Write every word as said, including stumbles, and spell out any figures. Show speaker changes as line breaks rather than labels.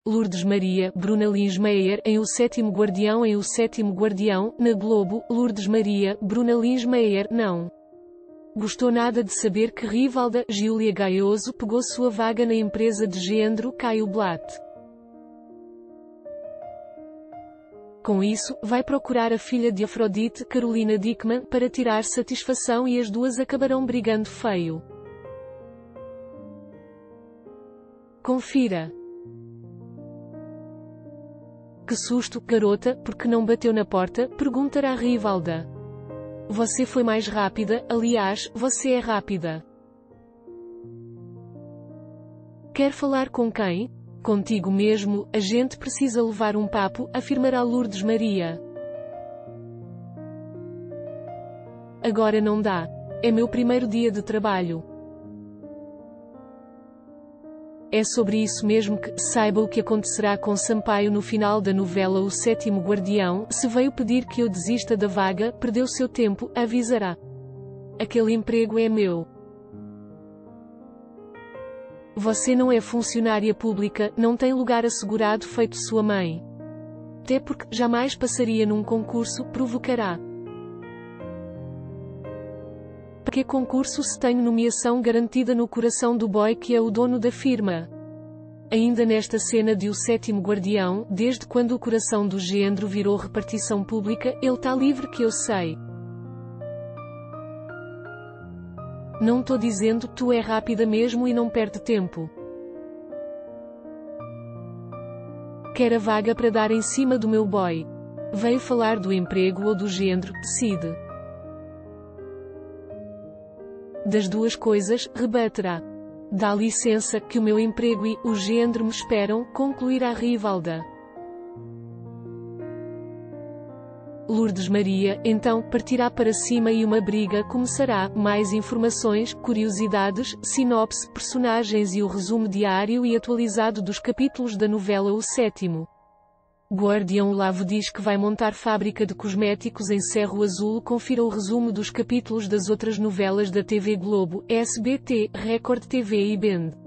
Lourdes Maria, Bruna Lins Meyer em O Sétimo Guardião em O Sétimo Guardião, na Globo, Lourdes Maria, Bruna Lins Meyer, não gostou nada de saber que Rivalda, Giulia Gaioso pegou sua vaga na empresa de género Caio Blatt. Com isso, vai procurar a filha de Afrodite, Carolina Dickman, para tirar satisfação e as duas acabarão brigando feio. Confira. Que susto, garota, porque não bateu na porta? Perguntará Rivalda. Você foi mais rápida, aliás, você é rápida. Quer falar com quem? Contigo mesmo, a gente precisa levar um papo, afirmará Lourdes Maria. Agora não dá. É meu primeiro dia de trabalho. É sobre isso mesmo que, saiba o que acontecerá com Sampaio no final da novela O Sétimo Guardião, se veio pedir que eu desista da vaga, perdeu seu tempo, avisará. Aquele emprego é meu. Você não é funcionária pública, não tem lugar assegurado feito sua mãe. Até porque, jamais passaria num concurso, provocará. Para que concurso se tenho nomeação garantida no coração do boy que é o dono da firma? Ainda nesta cena de O Sétimo Guardião, desde quando o coração do género virou repartição pública, ele tá livre que eu sei. Não tô dizendo, tu é rápida mesmo e não perde tempo. Quer a vaga para dar em cima do meu boy. Veio falar do emprego ou do género, decide. Das duas coisas, rebaterá. Dá licença, que o meu emprego e o género me esperam, concluirá Rivalda. Lourdes Maria, então, partirá para cima e uma briga começará. Mais informações, curiosidades, sinopse, personagens e o resumo diário e atualizado dos capítulos da novela O Sétimo Guardião. Lavo diz que vai montar fábrica de cosméticos em Cerro Azul. Confira o resumo dos capítulos das outras novelas da T V Globo, S B T, Record T V e Bend.